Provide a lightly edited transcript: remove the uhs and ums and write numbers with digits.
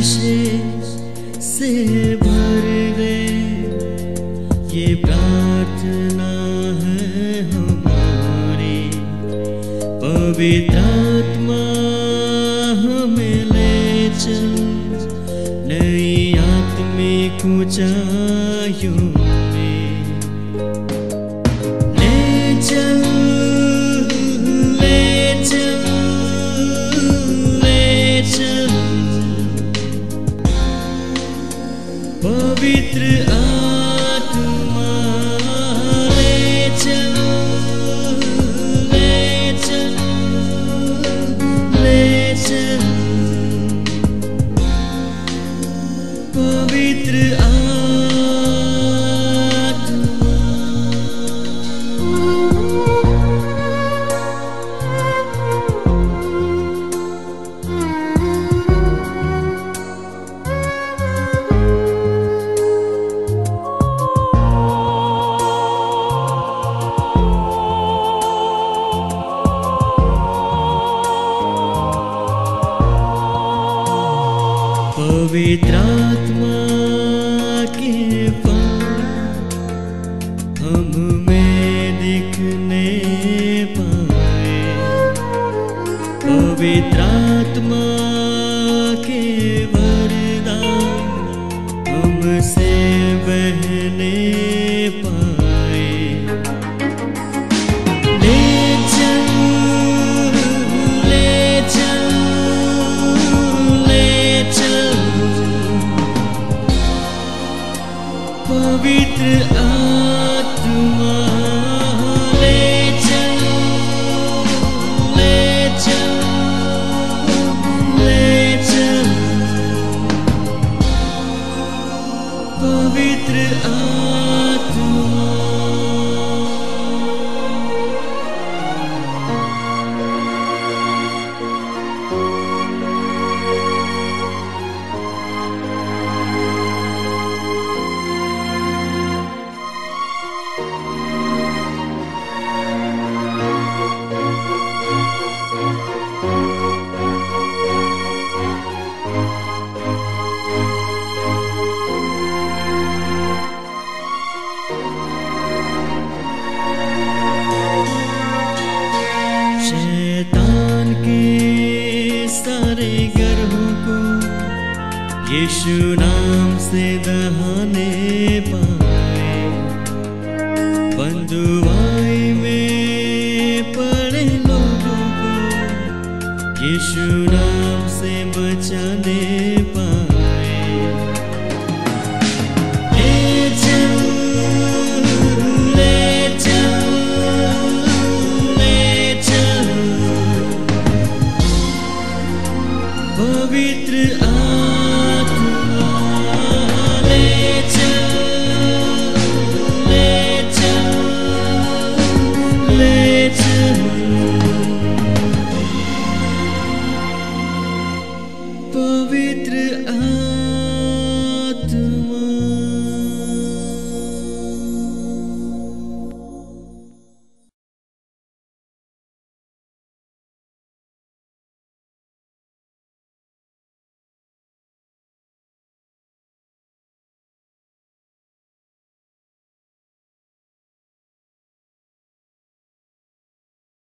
नशे से भर गए, ये प्रार्थना है हमारी। पवित्र आत्मा हमें ले चल नई आत्मिक ऊंचाइयों में। ले चल, ले चल, ले चल पवित्र आत्मा, ले चल, ले चल, ले चल पवित्र आत्मा। पवित्र आत्मा के फल हम में दिखने पाए। पवित्र आत्मा के वरदान हमसे बहने पाए। ले चल, ले चल, ले चल पवित्र आत्मा, ले चल, ले चल, ले चल पवित्र आत्मा। शैतान के सारे गर्भों को यीशु नाम से दहाने पाए। बंधुआई में पड़े लोगों को यीशु नाम